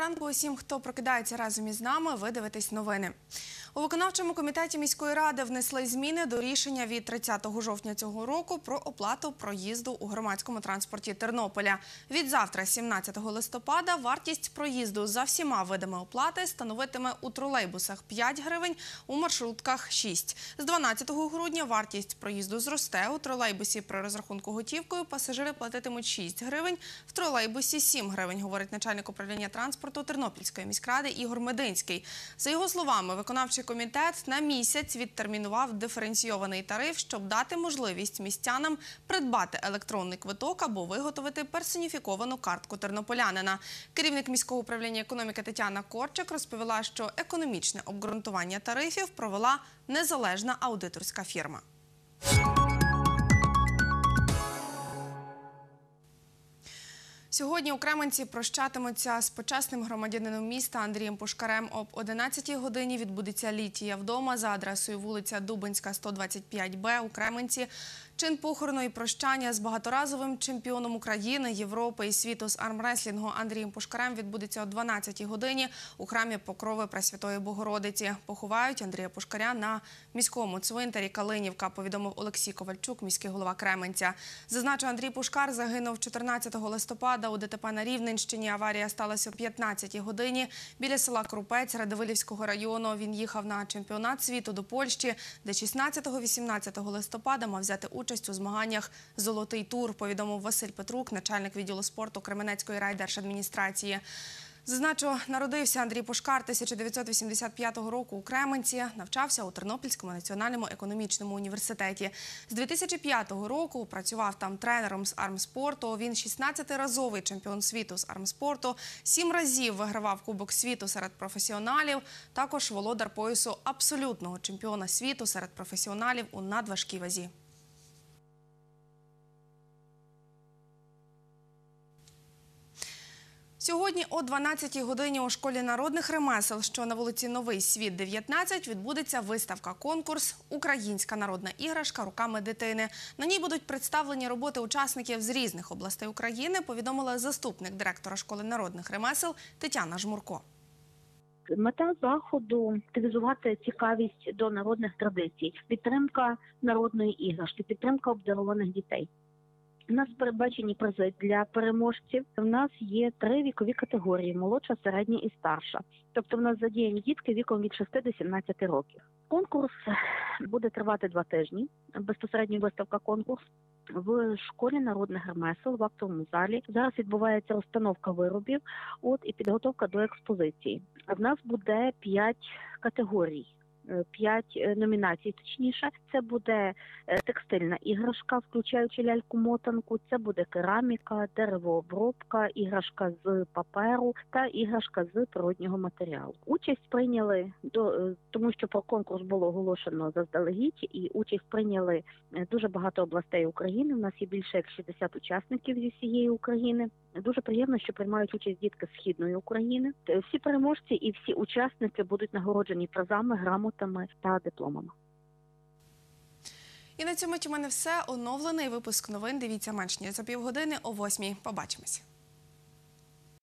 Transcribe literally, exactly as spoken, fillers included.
ранку усім, хто прокидається разом із нами, ви дивитесь новини. У виконавчому комітеті міської ради внесли зміни до рішення від тридцятого жовтня цього року про оплату проїзду у громадському транспорті Тернополя. Від завтра, сімнадцятого листопада, вартість проїзду за всіма видами оплати становитиме у тролейбусах п'ять гривень, у маршрутках – шість. З дванадцятого грудня вартість проїзду зросте. У тролейбусі при розрахунку готівкою пасажири платитимуть шість гривень, в тролейбусі – сім гривень, говорить начальник управління транспорту Тернопільської міськради Ігор Мединський. За його словами, виконавчий комітет на місяць відтермінував диференційований тариф, щоб дати можливість містянам придбати електронний квиток або виготовити персоніфіковану картку тернополянина. Керівник міського управління економіки Тетяна Корчик розповіла, що економічне обґрунтування тарифів провела незалежна аудиторська фірма. Сьогодні у Кременці прощатимуться з почесним громадянином міста Андрієм Пушкарем. Об одинадцятій годині відбудеться літія вдома за адресою вулиця Дубенська, сто двадцять п'ять Б у Кременці. Чин похорону і прощання з багаторазовим чемпіоном України, Європи і світу з армреслінгу Андрієм Пушкарем відбудеться о дванадцятій годині у храмі Покрови Пресвятої Богородиці. Поховають Андрія Пушкаря на міському цвинтарі Калинівка, повідомив Олексій Ковальчук, міський голова Кременця. Зазначу, Андрій Пушкар загинув чотирнадцятого листопада у ДТП на Рівненщині. Аварія сталася о п'ятнадцятій годині біля села Крупець Радивилівського району. Він їхав на чемпіонат світу до Польщі, де шістнадцятого-вісімнадцятого листопада мав взяти участь у змаганнях «Золотий тур», повідомив Василь Петрук, начальник відділу спорту Кременецької райдержадміністрації. Зазначу, народився Андрій Пушкар тисяча дев'ятсот вісімдесят п'ятого року у Кременці, навчався у Тернопільському національному економічному університеті. З дві тисячі п'ятого року працював там тренером з армспорту. Він шістнадцятиразовий чемпіон світу з армспорту, сім разів вигравав Кубок світу серед професіоналів, також володар поясу абсолютного чемпіона світу серед професіоналів у надважкій вазі. Сьогодні о дванадцятій годині у школі народних ремесел, що на вулиці Новий Світ, дев'ятнадцять, відбудеться виставка-конкурс «Українська народна іграшка руками дитини». На ній будуть представлені роботи учасників з різних областей України, повідомила заступник директора школи народних ремесел Тетяна Жмурко. Мета заходу – активізувати цікавість до народних традицій, підтримка народної іграшки, підтримка обдарованих дітей. У нас передбачені призи для переможців. У нас є три вікові категорії – молодша, середня і старша. Тобто в нас задіяні дітки віком від шести до сімнадцяти років. Конкурс буде тривати два тижні, безпосередньо виставка-конкурс. В школі народних ремесел в актовому залі зараз відбувається розстановка виробів от, і підготовка до експозиції. В нас буде п'ять категорій. П'ять номінацій, точніше. Це буде текстильна іграшка, включаючи ляльку-мотанку, це буде кераміка, деревообробка, іграшка з паперу та іграшка з природнього матеріалу. Участь прийняли, до, тому що про конкурс було оголошено заздалегідь, і участь прийняли дуже багато областей України. У нас є більше як шістдесят учасників зі всієї України. Дуже приємно, що приймають участь дітки з Східної України. Всі переможці і всі учасники будуть нагороджені призами, грамотами та дипломами. І на цьому у мене все. Оновлений випуск новин дивіться менш ніж за півгодини о восьмій. Побачимось.